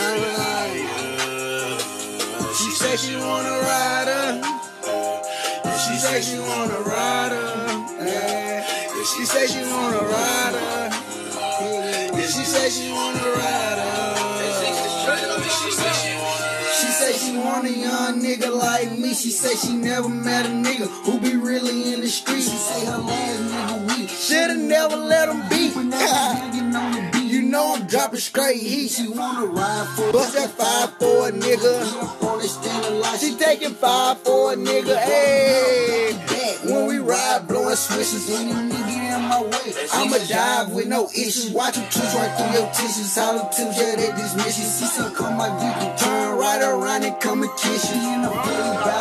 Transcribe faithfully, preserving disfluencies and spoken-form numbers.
She say she wanna ride her. She say she wanna ride her. Yeah. She say she wanna ride her. Yeah, she say she wanna ride her. She say she want a young nigga like me. She say she never met a nigga who be really in the street. She say her last nigga weak. Shoulda never let him beat. You know I'm dropping straight heat. She wanna ride for bust that five for a nigga. She taking five for a nigga. Hey, when we ride, blowing switches. Any nigga in my way, I'ma dive with no issues. Watch them twist right through your tissues. Hollow tips, yeah, they dismiss you. See some come my dick and turn right around and come and kiss you. In a